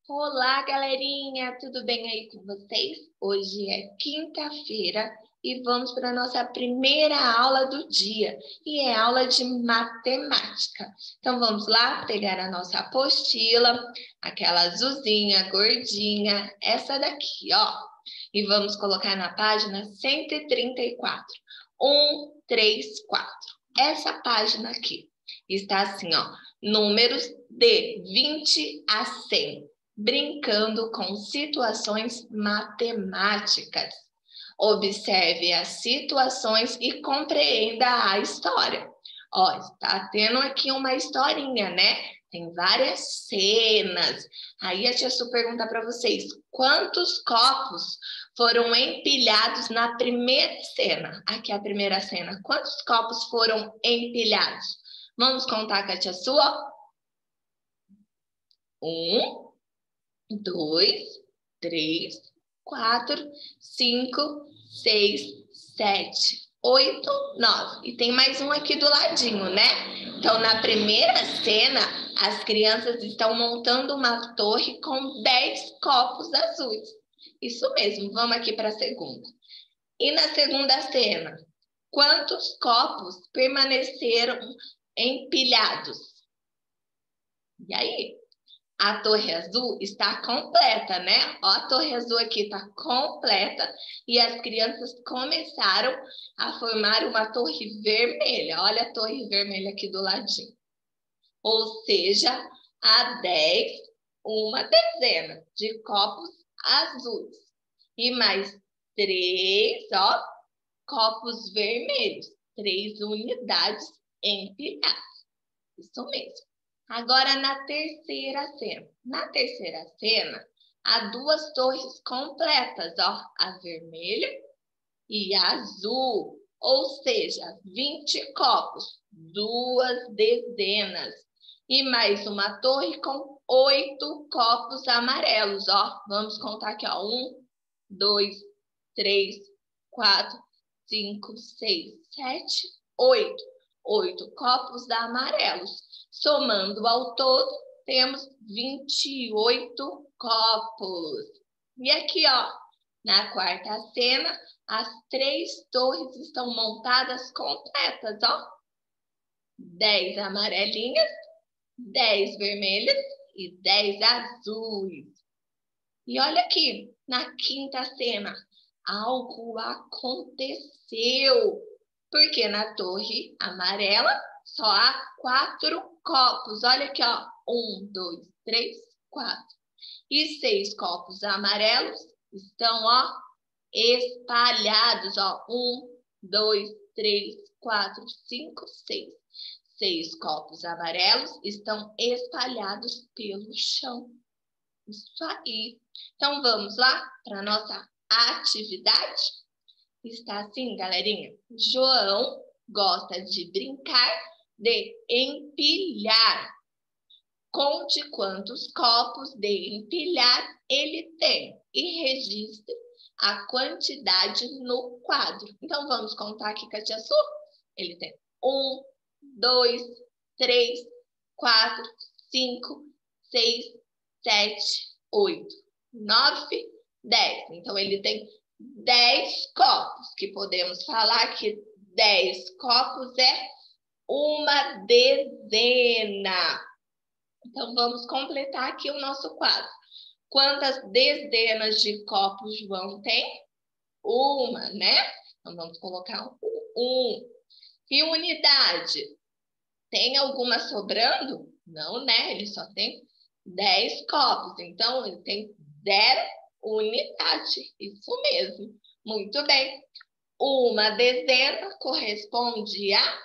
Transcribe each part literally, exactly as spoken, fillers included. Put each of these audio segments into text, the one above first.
Olá, galerinha! Tudo bem aí com vocês? Hoje é quinta-feira e vamos para a nossa primeira aula do dia, e é aula de matemática. Então, vamos lá pegar a nossa apostila, aquela azulzinha, gordinha, essa daqui, ó. E vamos colocar na página cento e trinta e quatro. um, três, quatro. Essa página aqui está assim, ó. Números de vinte a cem. Brincando com situações matemáticas. Observe as situações e compreenda a história. Ó, está tendo aqui uma historinha, né? Tem várias cenas. Aí a tia Su pergunta para vocês, quantos copos foram empilhados na primeira cena? Aqui é a primeira cena. Quantos copos foram empilhados? Vamos contar com a tia Su, ó. Um, dois, três, quatro, cinco, seis, sete, oito, nove. E tem mais um aqui do ladinho, né? Então, na primeira cena, as crianças estão montando uma torre com dez copos azuis. Isso mesmo, vamos aqui para a segunda. E na segunda cena, quantos copos permaneceram empilhados? E aí? A torre azul está completa, né? Ó, a torre azul aqui está completa e as crianças começaram a formar uma torre vermelha. Olha a torre vermelha aqui do ladinho. Ou seja, há dez, uma dezena de copos azuis. E mais três, ó, copos vermelhos. Três unidades empilhadas. Isso mesmo. Agora, na terceira cena. Na terceira cena, há duas torres completas, ó. A vermelha e a azul. Ou seja, vinte copos, duas dezenas. E mais uma torre com oito copos amarelos, ó. Vamos contar aqui, ó. Um, dois, três, quatro, cinco, seis, sete, oito. Oito copos amarelos. Somando ao todo, temos vinte e oito copos. E aqui, ó, na quarta cena, as três torres estão montadas completas, ó. dez amarelinhas, dez vermelhas e dez azuis. E olha aqui, na quinta cena, algo aconteceu. Porque na torre amarela só há quatro copos. Olha aqui, ó. Um, dois, três, quatro. E seis copos amarelos estão, ó, espalhados, ó. Um, dois, três, quatro, cinco, seis. Seis copos amarelos estão espalhados pelo chão. Isso aí. Então, vamos lá para a nossa atividade? Está assim, galerinha. João gosta de brincar de empilhar. Conte quantos copos de empilhar ele tem e registre a quantidade no quadro. Então, vamos contar aqui com a tia Su. Ele tem um, dois, três, quatro, cinco, seis, sete, oito, nove, dez. Então, ele tem dez copos, que podemos falar que dez copos é uma dezena. Então, vamos completar aqui o nosso quadro. Quantas dezenas de copos João tem? Uma, né? Então, vamos colocar um. um. E unidade? Tem alguma sobrando? Não, né? Ele só tem dez copos. Então, ele tem zero unidade. Isso mesmo. Muito bem. Uma dezena corresponde a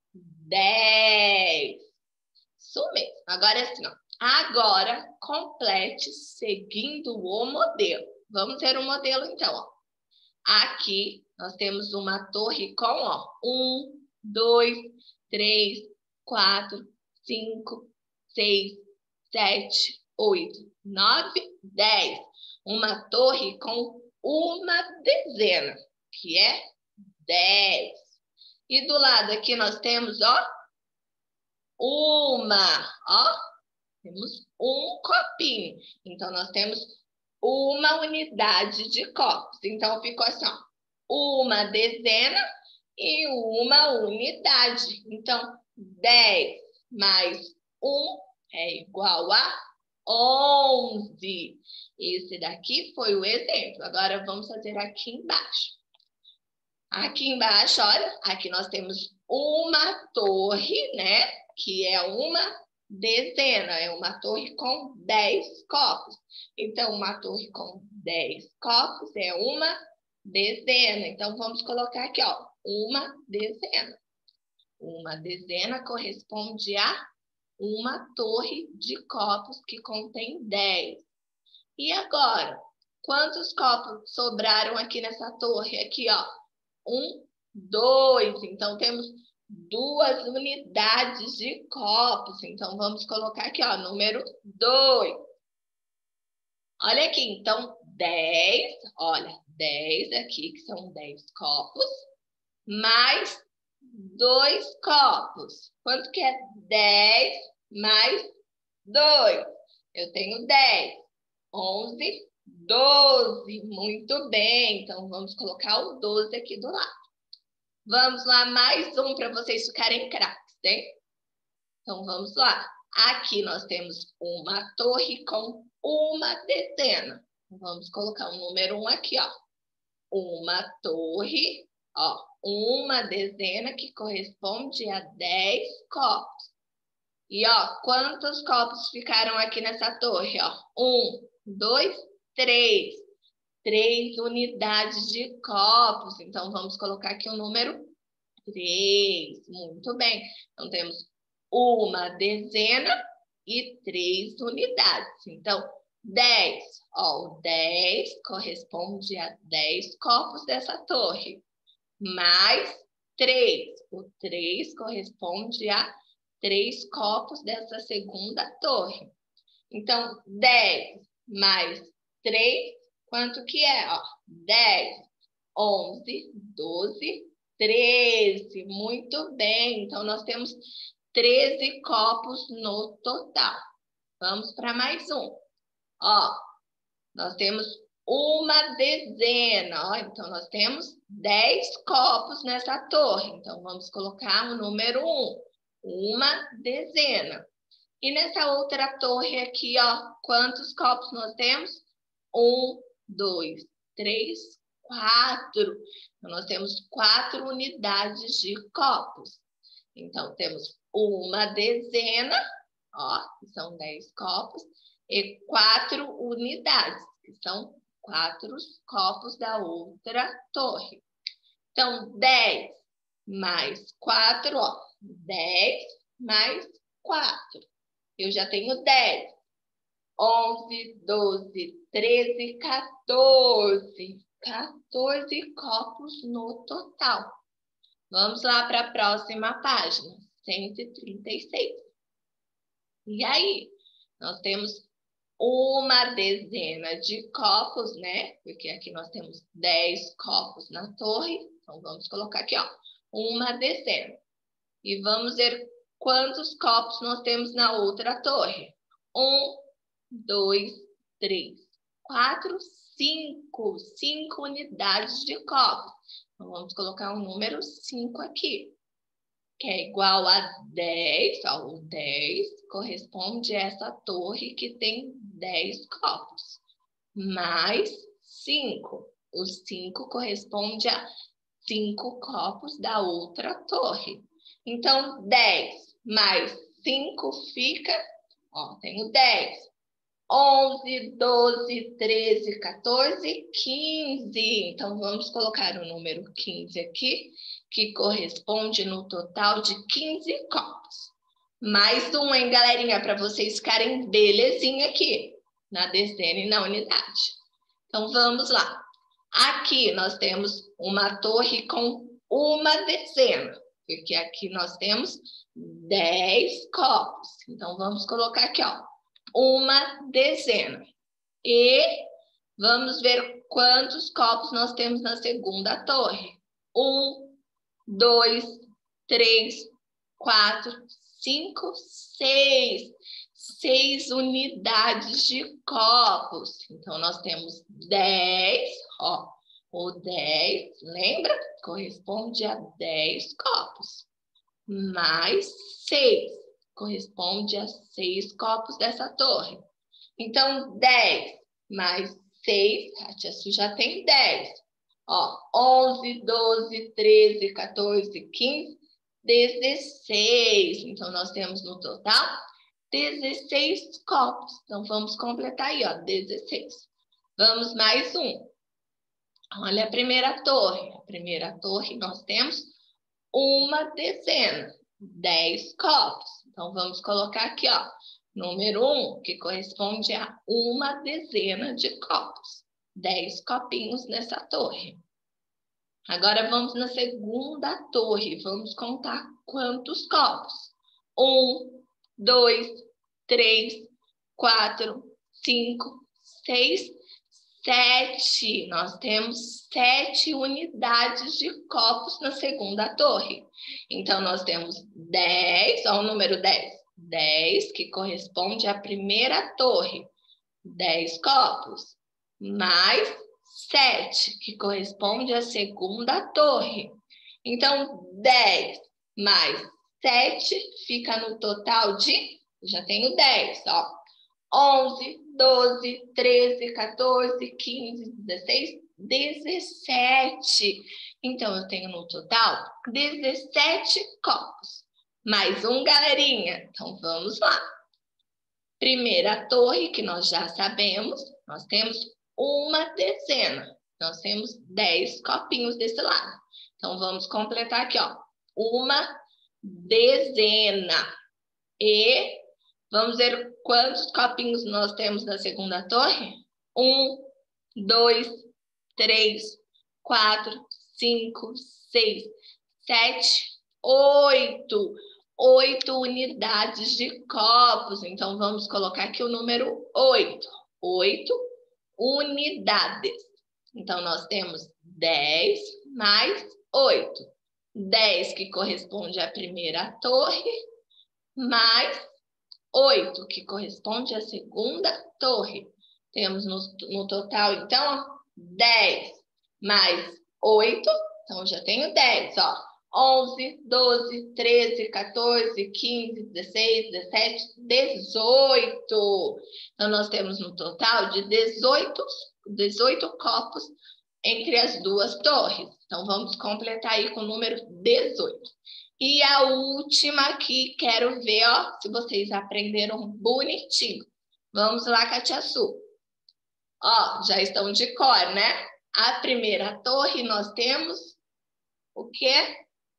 dez. Isso mesmo. Agora é assim, ó. Agora, complete seguindo o modelo. Vamos ver o modelo, então, ó. Aqui, nós temos uma torre com, ó, um, dois, três, quatro, cinco, seis, sete, oito, nove, dez. Uma torre com uma dezena, que é dez. E do lado aqui nós temos, ó, uma, ó, Temos um copinho. Então, nós temos uma unidade de copos. Então, ficou assim, ó, uma dezena e uma unidade. Então, dez mais um é igual a onze. Esse daqui foi o exemplo. Agora, vamos fazer aqui embaixo. Aqui embaixo, olha, aqui nós temos uma torre, né? Que é uma dezena, é uma torre com dez copos. Então, uma torre com dez copos é uma dezena. Então, vamos colocar aqui, ó, uma dezena. Uma dezena corresponde a uma torre de copos que contém dez. E agora, quantos copos sobraram aqui nessa torre? Aqui, ó, um, dois. Então, temos duas unidades de copos. Então, vamos colocar aqui, ó, número dois. Olha aqui, então, dez, olha, dez aqui, que são dez copos, mais dois copos. Quanto que é dez mais dois? Eu tenho dez, onze, doze. Muito bem, então vamos colocar o doze aqui do lado. Vamos lá, mais um para vocês ficarem craques, hein? Então, vamos lá. Aqui nós temos uma torre com uma dezena. Vamos colocar o número um aqui, ó. Uma torre, ó, uma dezena que corresponde a dez copos. E, ó, quantos copos ficaram aqui nessa torre, ó? Um, dois, três. Três unidades de copos. Então, vamos colocar aqui o número três. Muito bem. Então, temos uma dezena e três unidades. Então, dez. Ó, o dez corresponde a dez copos dessa torre. Mais três. O três corresponde a três copos dessa segunda torre. Então, dez mais três, quanto que é? Ó, dez, onze, doze, treze. Muito bem. Então, nós temos treze copos no total. Vamos para mais um. Ó, nós temos uma dezena. Ó, então, nós temos dez copos nessa torre. Então, vamos colocar o número um. Uma dezena. E nessa outra torre aqui, ó, quantos copos nós temos? Um, dois, três, quatro. Então, nós temos quatro unidades de copos. Então, temos uma dezena, ó, que são dez copos, e quatro unidades, que são quatro copos da outra torre. Então, dez mais quatro, ó, dez mais quatro. Eu já tenho dez, onze, doze, treze, quatorze. quatorze copos no total. Vamos lá para a próxima página, cento e trinta e seis. E aí, nós temos uma dezena de copos, né? Porque aqui nós temos dez copos na torre. Então, vamos colocar aqui, ó, uma dezena. E vamos ver quantos copos nós temos na outra torre. Um, dois, três, quatro, cinco. Cinco unidades de copos. Então, vamos colocar o número cinco aqui, que é igual a dez. Ó, o dez corresponde a essa torre que tem dez copos. Mais cinco. O cinco corresponde a cinco copos da outra torre. Então, dez mais cinco fica, ó, tenho dez, onze, doze, treze, quatorze, quinze. Então, vamos colocar o número quinze aqui, que corresponde no total de quinze copos. Mais um, hein, galerinha, para vocês ficarem belezinha aqui, na dezena e na unidade. Então, vamos lá. Aqui nós temos uma torre com uma dezena, porque aqui nós temos dez copos. Então, vamos colocar aqui, ó, uma dezena. E vamos ver quantos copos nós temos na segunda torre. Um, dois, três, quatro, cinco, seis. seis unidades de copos. Então, nós temos dez, ó, o dez, lembra? Corresponde a dez copos. Mais seis, corresponde a seis copos dessa torre. Então, dez mais seis, a tia Su já tem dez. Ó, onze, doze, treze, quatorze, quinze, dezesseis. Então, nós temos no total dezesseis copos. Então, vamos completar aí, ó, dezesseis. Vamos mais um. Olha a primeira torre. A primeira torre nós temos uma dezena, dez copos. Então, vamos colocar aqui, ó, número um, que corresponde a uma dezena de copos. dez copinhos nessa torre. Agora, vamos na segunda torre. Vamos contar quantos copos. Um, dois, três, quatro, cinco, seis, sete. Nós temos sete unidades de copos na segunda torre. Então, nós temos dez, ó, o número dez. dez, que corresponde à primeira torre. dez copos. Mais sete, que corresponde à segunda torre. Então, dez mais sete fica no total de... Já tenho dez, ó. onze, doze, treze, quatorze, quinze, dezesseis, dezessete. Então, eu tenho no total dezessete copos. Mais um, galerinha. Então, vamos lá. Primeira torre, que nós já sabemos, nós temos uma dezena. Nós temos dez copinhos desse lado. Então, vamos completar aqui, ó. Uma dezena. E vamos ver quantos copinhos nós temos na segunda torre? Um, dois, três, quatro, cinco, seis, sete, oito. Oito unidades de copos. Então, vamos colocar aqui o número oito. Oito unidades. Então, nós temos dez mais oito. dez, que corresponde à primeira torre, mais oito, que corresponde à segunda torre. Temos no, no total, então, dez mais oito. Então, já tenho dez, ó. onze, doze, treze, quatorze, quinze, dezesseis, dezessete, dezoito. Então, nós temos no total de dezoito, dezoito copos entre as duas torres. Então, vamos completar aí com o número dezoito. E a última aqui, quero ver, ó, se vocês aprenderam bonitinho. Vamos lá, Tia Su. Ó, já estão de cor, né? A primeira torre nós temos o quê?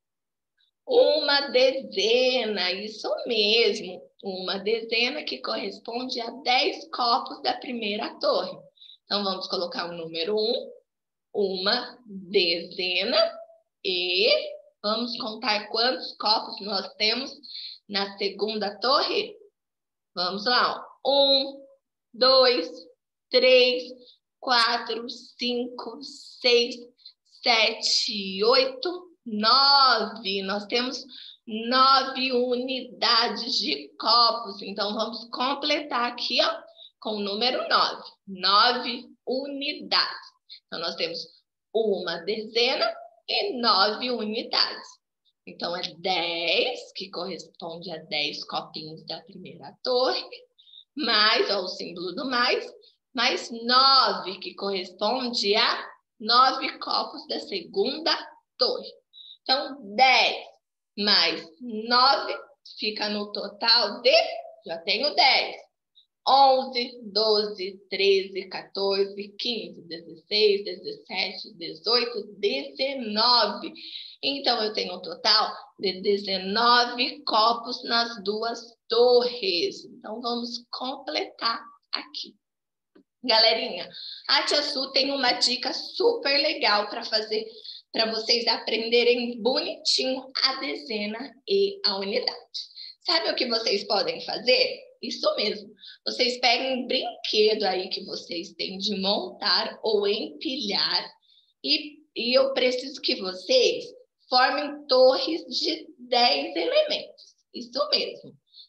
Uma dezena, isso mesmo. Uma dezena que corresponde a dez copos da primeira torre. Então, vamos colocar o número um, uma dezena, e vamos contar quantos copos nós temos na segunda torre? Vamos lá, ó. Um, dois, três, quatro, cinco, seis, sete, oito, nove. Nós temos nove unidades de copos. Então, vamos completar aqui, ó, com o número nove. Nove unidades. Então, nós temos uma dezena e nove unidades. Então, é dez, que corresponde a dez copinhos da primeira torre, mais, ó, o símbolo do mais, mais nove, que corresponde a nove copos da segunda torre. Então, dez mais nove fica no total de, já tenho dez, onze, doze, treze, quatorze, quinze, dezesseis, dezessete, dezoito, dezenove. Então, eu tenho um total de dezenove copos nas duas torres. Então, vamos completar aqui. Galerinha, a Tia Su tem uma dica super legal para fazer, para vocês aprenderem bonitinho a dezena e a unidade. Sabe o que vocês podem fazer? Isso mesmo. Vocês peguem um brinquedo aí que vocês têm de montar ou empilhar e, e eu preciso que vocês formem torres de dez elementos. Isso mesmo.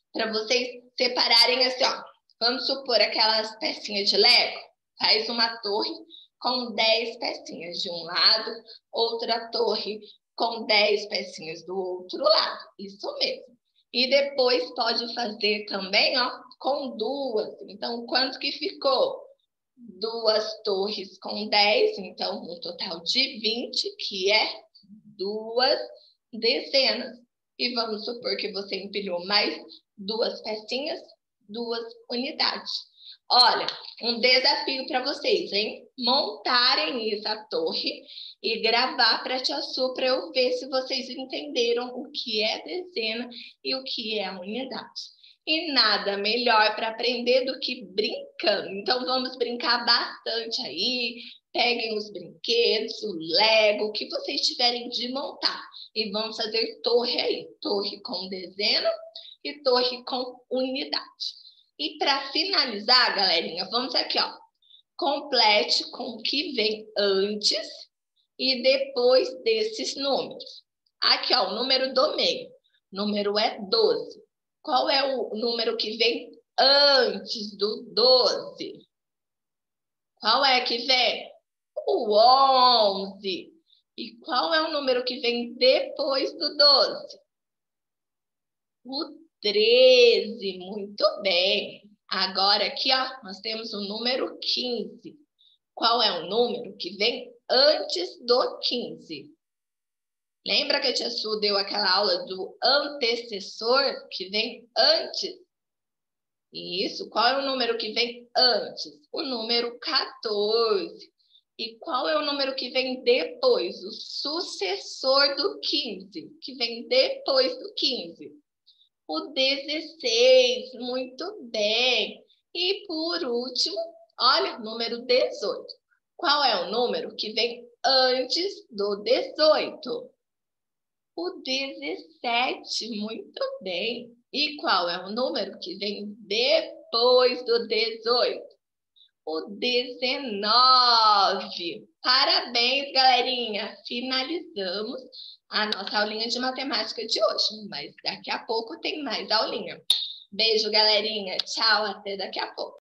para vocês separarem assim, ó. Vamos supor aquelas pecinhas de Lego. Faz uma torre com dez pecinhas de um lado, outra torre com dez pecinhas do outro lado. Isso mesmo. E depois pode fazer também, ó, com duas. Então, quanto que ficou? Duas torres com dez, então um total de vinte, que é duas dezenas. E vamos supor que você empilhou mais duas pecinhas, duas unidades. Olha, um desafio para vocês, hein? Montarem essa torre e gravar para a tia Su para eu ver se vocês entenderam o que é dezena e o que é unidade. E nada melhor para aprender do que brincando. Então, vamos brincar bastante aí. Peguem os brinquedos, o Lego, o que vocês tiverem de montar. E vamos fazer torre aí. Torre com dezena e torre com unidade. E para finalizar, galerinha, vamos aqui, ó. Complete com o que vem antes e depois desses números. Aqui, ó, o número do meio. O número é doze. Qual é o número que vem antes do doze? Qual é que vem? O onze. E qual é o número que vem depois do doze? O treze. Muito bem. Agora aqui, ó, nós temos o número quinze. Qual é o número que vem antes do quinze? Lembra que a tia Su deu aquela aula do antecessor que vem antes? Isso. Qual é o número que vem antes? O número quatorze. E qual é o número que vem depois? O sucessor do quinze, que vem depois do quinze. O dezesseis. Muito bem. E por último, olha, número dezoito. Qual é o número que vem antes do dezoito? O dezessete, muito bem. E qual é o número que vem depois do dezoito? O dezenove. Parabéns, galerinha. Finalizamos a nossa aulinha de matemática de hoje. Mas daqui a pouco tem mais aulinha. Beijo, galerinha. Tchau, até daqui a pouco.